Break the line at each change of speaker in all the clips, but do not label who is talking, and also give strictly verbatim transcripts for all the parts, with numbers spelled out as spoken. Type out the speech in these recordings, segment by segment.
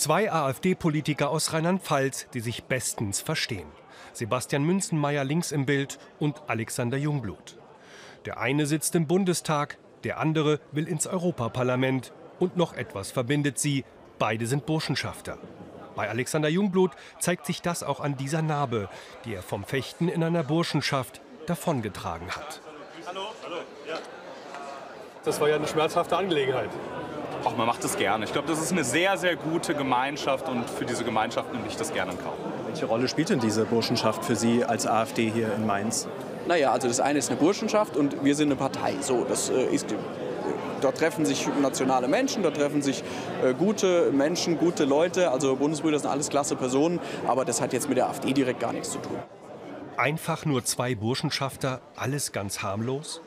Zwei AfD-Politiker aus Rheinland-Pfalz, die sich bestens verstehen. Sebastian Münzenmaier links im Bild und Alexander Jungblut. Der eine sitzt im Bundestag, der andere will ins Europaparlament. Und noch etwas verbindet sie, beide sind Burschenschafter. Bei Alexander Jungblut zeigt sich das auch an dieser Narbe, die er vom Fechten in einer Burschenschaft davongetragen hat.
Hallo, hallo. Ja.
Das war ja eine schmerzhafte Angelegenheit.
Ach, man macht das gerne. Ich glaube, das ist eine sehr, sehr gute Gemeinschaft und für diese Gemeinschaft nehme ich das gerne in Kauf.
Welche Rolle spielt denn diese Burschenschaft für Sie als AfD hier in Mainz?
Naja, also das eine ist eine Burschenschaft und wir sind eine Partei. So, das äh, ist, äh, dort treffen sich nationale Menschen, dort treffen sich äh, gute Menschen, gute Leute. Also Bundesbrüder sind alles klasse Personen, aber das hat jetzt mit der AfD direkt gar nichts zu tun.
Einfach nur zwei Burschenschafter, alles ganz harmlos?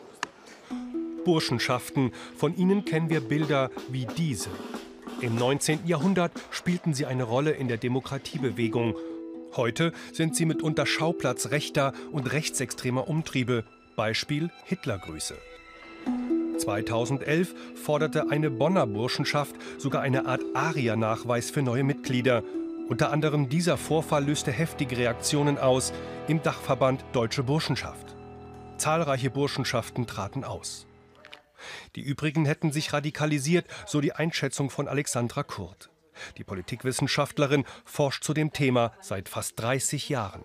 Burschenschaften, von ihnen kennen wir Bilder wie diese. Im neunzehnten Jahrhundert spielten sie eine Rolle in der Demokratiebewegung. Heute sind sie mitunter Schauplatz rechter und rechtsextremer Umtriebe. Beispiel Hitlergrüße. zweitausendelf forderte eine Bonner Burschenschaft sogar eine Art Aria-Nachweis für neue Mitglieder. Unter anderem dieser Vorfall löste heftige Reaktionen aus im Dachverband Deutsche Burschenschaft. Zahlreiche Burschenschaften traten aus. Die übrigen hätten sich radikalisiert, so die Einschätzung von Alexandra Kurt. Die Politikwissenschaftlerin forscht zu dem Thema seit fast dreißig Jahren.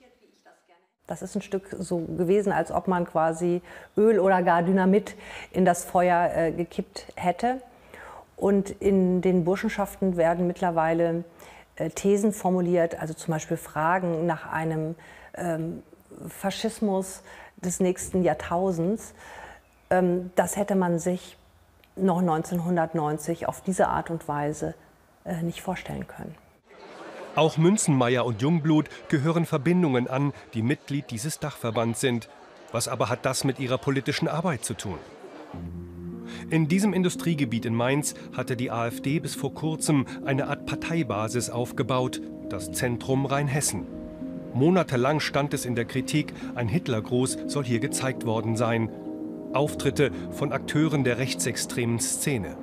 Das ist ein Stück so gewesen, als ob man quasi Öl oder gar Dynamit in das Feuer äh, gekippt hätte. Und in den Burschenschaften werden mittlerweile äh, Thesen formuliert, also zum Beispiel Fragen nach einem ähm, Faschismus des nächsten Jahrtausends. Ähm, das hätte man sich noch neunzehnhundertneunzig auf diese Art und Weise äh, nicht vorstellen können.
Auch Münzenmaier und Jungblut gehören Verbindungen an, die Mitglied dieses Dachverbands sind. Was aber hat das mit ihrer politischen Arbeit zu tun? In diesem Industriegebiet in Mainz hatte die AfD bis vor kurzem eine Art Parteibasis aufgebaut, das Zentrum Rheinhessen. Monatelang stand es in der Kritik, ein Hitlergruß soll hier gezeigt worden sein. Auftritte von Akteuren der rechtsextremen Szene.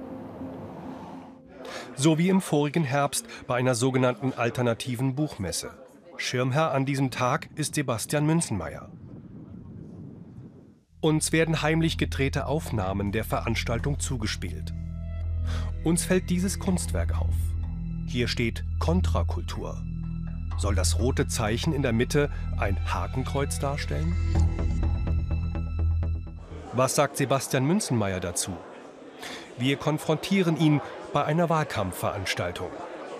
So wie im vorigen Herbst bei einer sogenannten alternativen Buchmesse. Schirmherr an diesem Tag ist Sebastian Münzenmaier. Uns werden heimlich gedrehte Aufnahmen der Veranstaltung zugespielt. Uns fällt dieses Kunstwerk auf. Hier steht Kontrakultur. Soll das rote Zeichen in der Mitte ein Hakenkreuz darstellen? Was sagt Sebastian Münzenmaier dazu? Wir konfrontieren ihn bei einer Wahlkampfveranstaltung.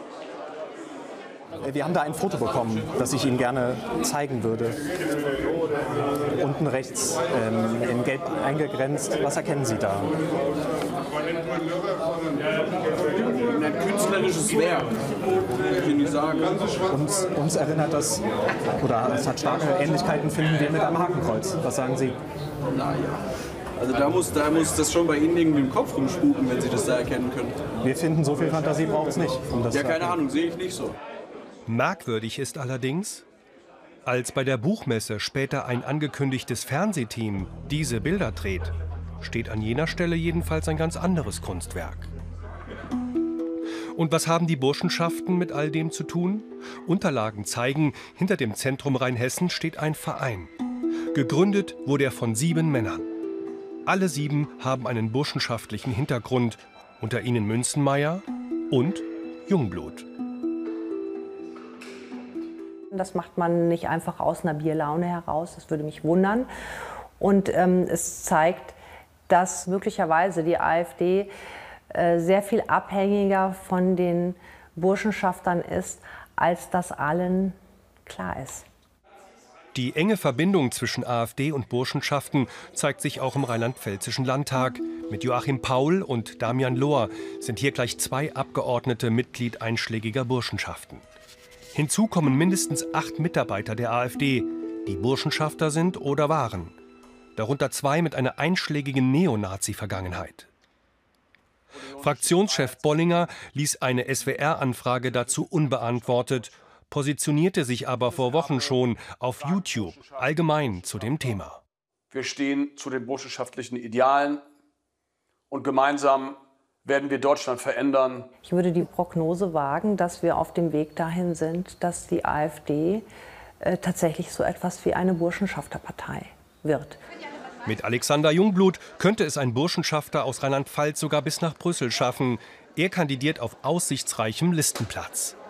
Wir haben da ein Foto bekommen, das ich Ihnen gerne zeigen würde. Unten rechts ähm, in Gelb eingegrenzt. Was erkennen Sie da?
Ein künstlerisches Werk, kann ich sagen.
Uns, uns erinnert das, oder es hat starke Ähnlichkeiten, finden wir, mit einem Hakenkreuz. Was sagen Sie?
Naja. Also da muss, da muss das schon bei Ihnen irgendwie im Kopf rumspuken, wenn Sie das da erkennen können.
Wir finden, so viel Fantasie braucht es nicht. Um das
ja, keine Ahnung, sehe ich nicht so.
Merkwürdig ist allerdings, als bei der Buchmesse später ein angekündigtes Fernsehteam diese Bilder dreht, steht an jener Stelle jedenfalls ein ganz anderes Kunstwerk. Und was haben die Burschenschaften mit all dem zu tun? Unterlagen zeigen, hinter dem Zentrum Rheinhessen steht ein Verein. Gegründet wurde er von sieben Männern. Alle sieben haben einen burschenschaftlichen Hintergrund, unter ihnen Münzenmaier und Jungblut.
Das macht man nicht einfach aus einer Bierlaune heraus, das würde mich wundern. Und ähm, es zeigt, dass möglicherweise die AfD äh, sehr viel abhängiger von den Burschenschaftern ist, als das allen klar ist.
Die enge Verbindung zwischen AfD und Burschenschaften zeigt sich auch im Rheinland-Pfälzischen Landtag. Mit Joachim Paul und Damian Lohr sind hier gleich zwei Abgeordnete Mitglied einschlägiger Burschenschaften. Hinzu kommen mindestens acht Mitarbeiter der AfD, die Burschenschafter sind oder waren. Darunter zwei mit einer einschlägigen Neonazi-Vergangenheit. Fraktionschef Bollinger ließ eine S W R-Anfrage dazu unbeantwortet, positionierte sich aber vor Wochen schon auf YouTube allgemein zu dem Thema.
Wir stehen zu den burschenschaftlichen Idealen und gemeinsam werden wir Deutschland verändern.
Ich würde die Prognose wagen, dass wir auf dem Weg dahin sind, dass die AfD äh, tatsächlich so etwas wie eine Burschenschafterpartei wird.
Mit Alexander Jungblut könnte es ein Burschenschafter aus Rheinland-Pfalz sogar bis nach Brüssel schaffen. Er kandidiert auf aussichtsreichem Listenplatz.